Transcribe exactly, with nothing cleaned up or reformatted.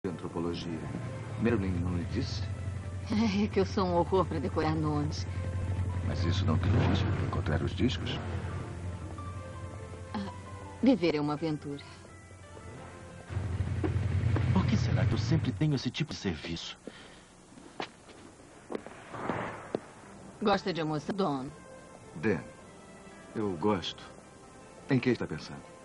antropologia. Marilyn não lhe disse? É que eu sou um horror para decorar nomes. Mas isso não te impede de encontrar os discos? Ah, viver é uma aventura. Por que será que eu sempre tenho esse tipo de serviço? Gosta de almoçar, Don? Dan, eu gosto. Em que está pensando?